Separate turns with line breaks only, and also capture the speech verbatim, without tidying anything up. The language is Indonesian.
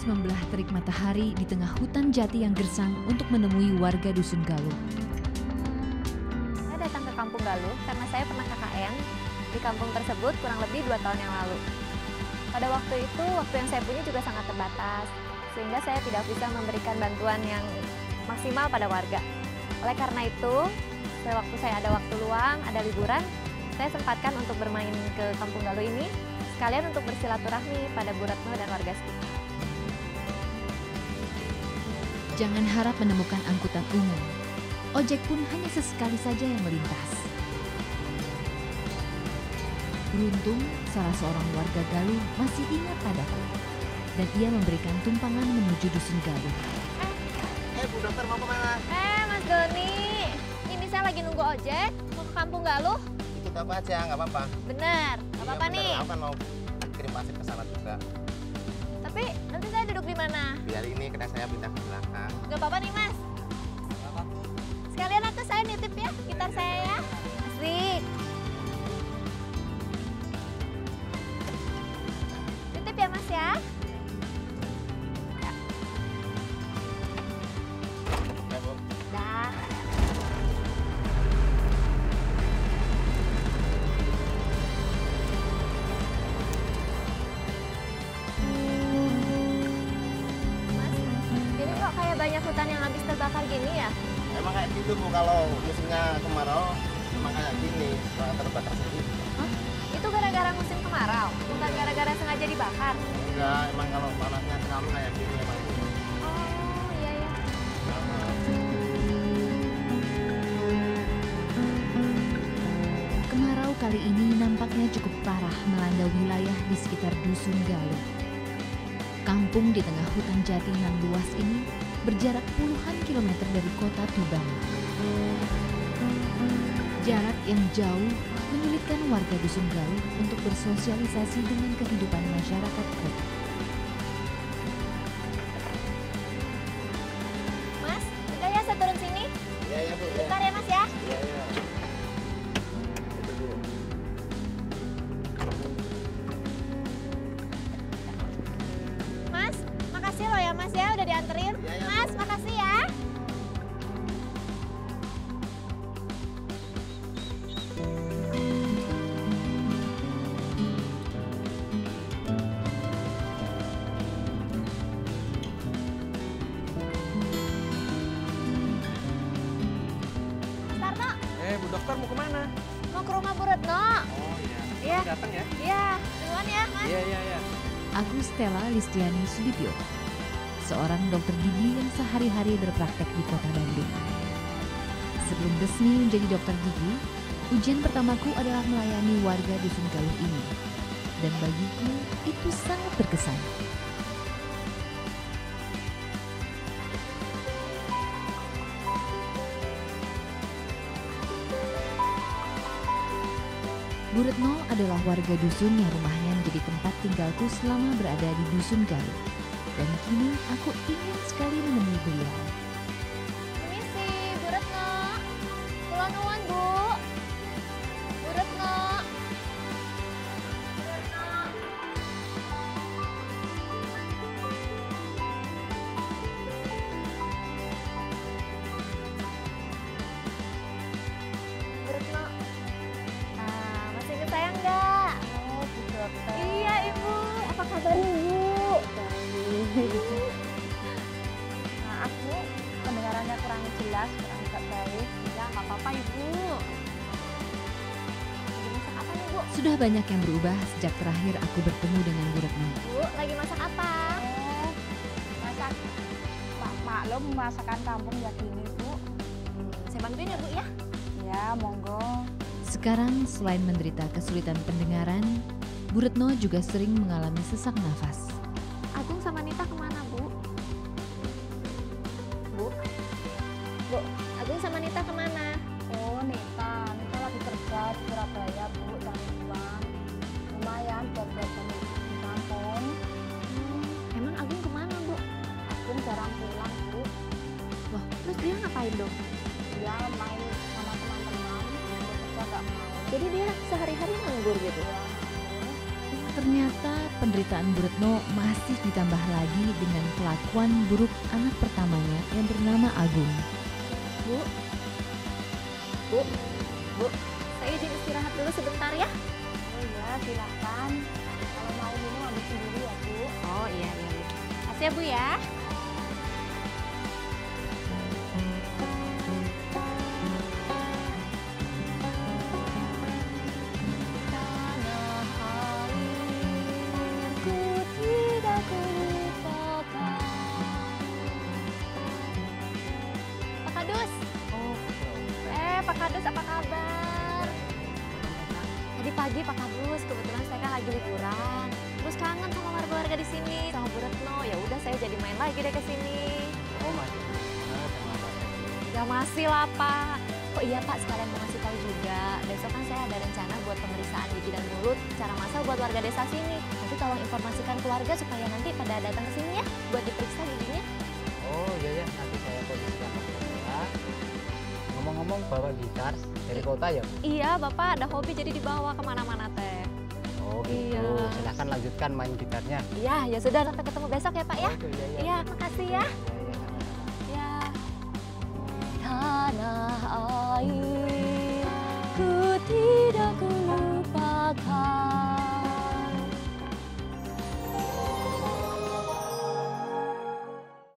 membelah terik matahari di tengah hutan jati yang gersang untuk menemui warga Dusun Galuh.
Saya datang ke Kampung Galuh karena saya pernah K K N di kampung tersebut kurang lebih dua tahun yang lalu. Pada waktu itu, waktu yang saya punya juga sangat terbatas, sehingga saya tidak bisa memberikan bantuan yang maksimal pada warga. Oleh karena itu, waktu saya ada waktu luang, ada liburan, saya sempatkan untuk bermain ke Kampung Galuh ini, sekalian untuk bersilaturahmi pada Bu Retno dan warga sekitar.
Jangan harap menemukan angkutan umum. Ojek pun hanya sesekali saja yang melintas. Beruntung, salah seorang warga Galuh masih ingat padaku, dan ia memberikan tumpangan menuju Dusun Galuh.
Eh, eh Bu Dokter mau kemana?
Eh, Mas Doni, ini saya lagi nunggu ojek, mau ke Kampung Galuh.
Ikut apa aja, nggak apa-apa.
Bener, nggak apa-apa nih.
Aku kan mau kirim pasir ke sana juga.
Tapi nanti saya duduk di mana?
Biar ini kena saya pindah ke belakang.
Nggak apa-apa nih, Mas.
Nggak apa-apa.
Sekalian nanti saya nitip ya, gitar saya ya. Asik. Nitip ya, Mas ya. Ya.
Ya, Bu.
Dah. Mas, ini kok kayak banyak hutan yang habis terbakar gini ya?
Emang kayak gitu Bu, kalau musimnya kemarau emang kayak gini, suka terbakar sendiri.
Hah? Itu gara-gara musim kemarau, bukan gara-gara sengaja dibakar.
Enggak, emang kalau panasnya terlalu kayak gini emang.
Oh, iya ya.
Kemarau kali ini nampaknya cukup parah melanda wilayah di sekitar Dusun Galuh. Kampung di tengah hutan jati nan luas ini berjarak puluhan kilometer dari kota Tuban. Jarak yang jauh menyulitkan warga Dusun Galuh untuk bersosialisasi dengan kehidupan masyarakat kota.
Mas, udah ya saya turun sini?
Iya, ya Bu. Ya.
Bentar ya, Mas ya.
Iya, iya. Itu, Bu.
Mas, makasih loh ya Mas ya udah dianterin.
Ya, ya,
Mas,
Bu.
makasih ya. Mas Tarno,
Eh, Bu Dokter mau kemana?
mau ke rumah Bu Retno.
Oh iya.
Iya.
Datang ya?
Iya, duluan ya Mas.
Iya, iya, iya.
Aku Stella Listiani Sudibyo, seorang dokter gigi yang sehari-hari berpraktek di kota Bandung. Sebelum resmi menjadi dokter gigi, ujian pertamaku adalah melayani warga Dusun Galuh ini. Dan bagiku itu sangat berkesan. Bu Retno adalah warga dusun yang rumahnya menjadi tempat tinggalku selama berada di Dusun Galuh. Dan kini aku ingin sekali menemui beliau.
Permisi, Bu Retno. Kula nuwun, Bu. Bu Retno. Bu Retno. Bu Retno. Ah, masih ingat saya enggak? Oh, Bu Dokter. Iya, Ibu. Apa kabar Ibu? Maaf Bu, pendengarannya kurang jelas, kurang baik. Ya, nggak apa-apa Ibu. Lagi masak apa nih Bu?
Sudah banyak yang berubah sejak terakhir aku bertemu dengan Bu Retno.
Bu, lagi masak apa?
Oh, masak Pak maklum masakan kampung ya gini Bu.
Hmm, saya bantuin ya Bu ya?
Ya monggo.
Sekarang selain menderita kesulitan pendengaran, Bu Retno juga sering mengalami sesak nafas.
Agung sama Nita kemana Bu? Bu? Bu, Agung sama Nita kemana?
Oh Nita, Nita lagi kerja di Surabaya Bu, cari uang. Lumayan buat buat di kampung.
Hmm, emang Agung kemana Bu?
Agung jarang pulang Bu.
Wah, terus dia ngapain dong?
Dia main sama teman-teman, dia kerja nggak mau.
Jadi dia sehari-hari nganggur gitu?
Ya,
Hmm,
Ternyata penderitaan Bu Retno masih ditambah lagi dengan kelakuan buruk anak pertamanya yang bernama Agung.
Bu, Bu, Bu, saya izin istirahat dulu sebentar ya.
Oh iya, silakan. Kalau mau minum ambil sendiri ya, Bu.
Oh iya, iya, Bu. Makasih ya, Bu ya. Pak Kadus. Eh, Pak Kadus apa kabar? Tadi pagi Pak Kadus, kebetulan saya kan lagi liburan. Terus kangen sama warga-warga di sini, sama Bu Retno. Ya udah saya jadi main lagi deh ke sini.
Oh masih ingat sama Pak Teddy.
Ya masih lah Pak. Oh iya Pak, sekalian mau ngasih tahu juga. Besok kan saya ada rencana buat pemeriksaan gigi dan mulut secara massal buat warga desa sini. Nanti tolong informasikan keluarga supaya nanti pada datang ke sini ya buat diperiksa giginya.
Oh iya ya, nanti saya posisikan ya. Ngomong-ngomong bawa gitar dari kota ya?
Iya Bapak, ada hobi jadi dibawa kemana-mana teh.
Oh gitu,
Iya.
silahkan lanjutkan main gitarnya.
Iya, ya sudah sampai ketemu besok ya Pak ya.
Oh, iya, iya.
Iya, makasih ya.
Ya.